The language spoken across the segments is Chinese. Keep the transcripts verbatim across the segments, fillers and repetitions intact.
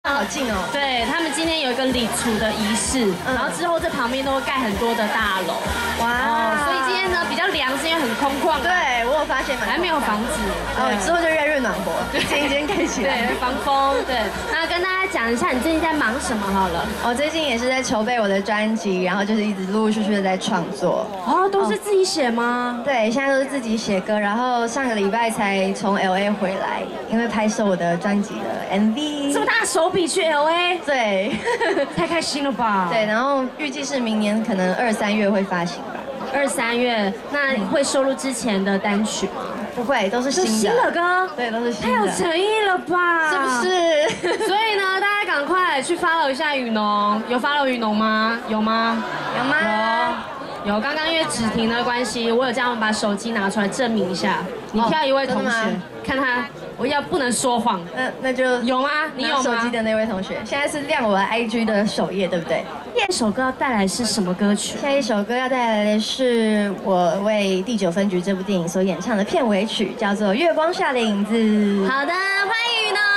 好近哦！ 对他们今天有一个礼厨的仪式，嗯、然后之后这旁边都会盖很多的大楼。哇、哦！所以今天呢比较凉，是因为很空旷。 对，我有发现还没有房子， 哦，之后就越来越暖和。对，今天盖起来。 对，防风。对，那跟大家讲一下你最近在忙什么好了。 我最近也是在筹备我的专辑，然后就是一直陆陆续续的在创作。 哦，都是自己写吗？ 对，现在都是自己写歌，然后上个礼拜才从 L A 回来，因为拍摄我的专辑的 M V。 这么大手笔去 L A？ 对， 太开心了吧？ 对，然后预计是明年可能二三月会发行吧。 二三月，那会收录之前的单曲吗？ 不会，都是新的。 新的歌？ 对，都是新的。 太有诚意了吧？ 是不是？ 所以呢，大家赶快去 follow 一下雨农，有 follow 雨农吗？有吗？ 有吗？ 有。有，刚刚因为止停的关系，我有叫他们把手机拿出来证明一下。你挑一位同学，看他，我要不能说谎。 那那就有吗？你有吗？ 手机的那位同学，现在是亮我的 I G 的首页，对不对？ 这首歌要带来是什么歌曲？ 下一首歌要带来的是我为《第九分局》这部电影所演唱的片尾曲，叫做《月光下的影子》。 好的，欢迎雨农。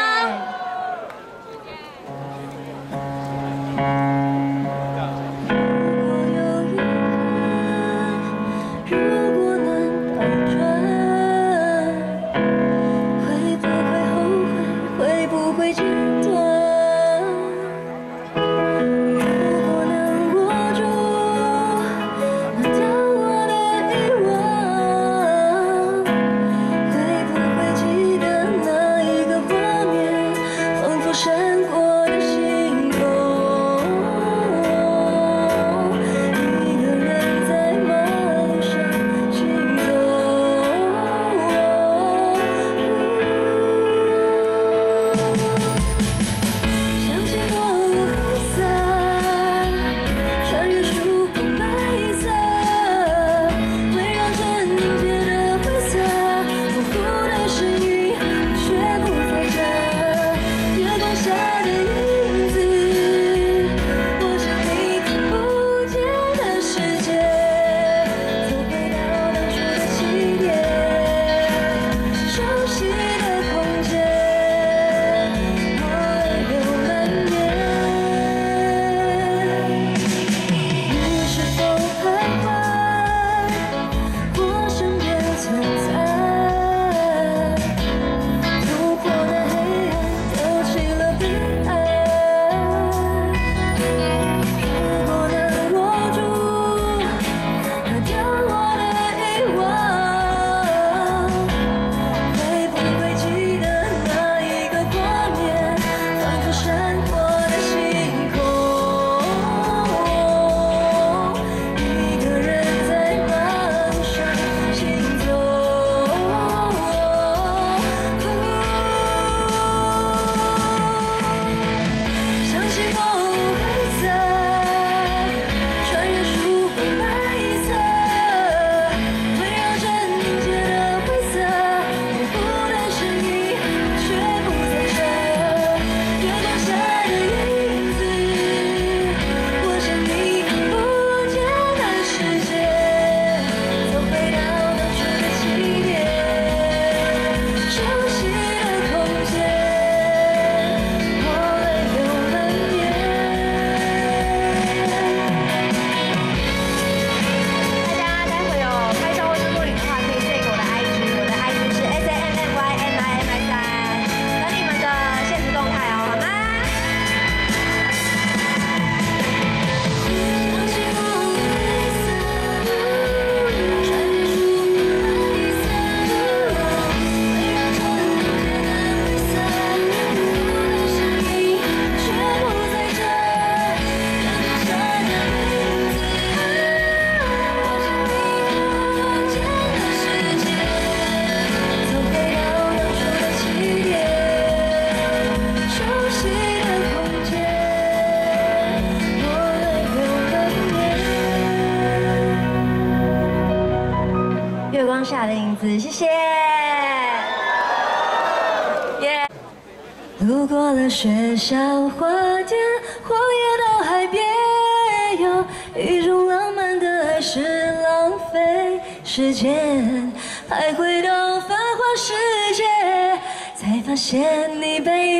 下的影子，谢谢。Yeah、路过了学校花店，荒野到海边，有一种浪漫的爱是浪费时间，徘徊到繁华世界，才发现你背影。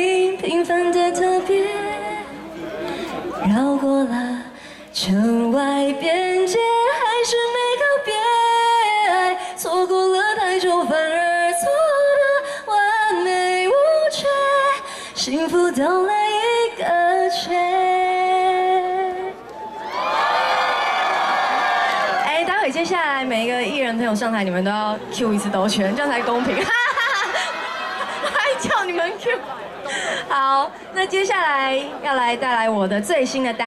平凡的特别，绕过了城外边界，还是没告别，错过了太久，反而错得完美无缺，幸福都来一个缺。哎，待会接下来每一个艺人朋友上台，你们都要 Q 一次兜圈，这样才公平。哈哈哈，还叫你们 Q。好，那接下来要来带来我的最新的单。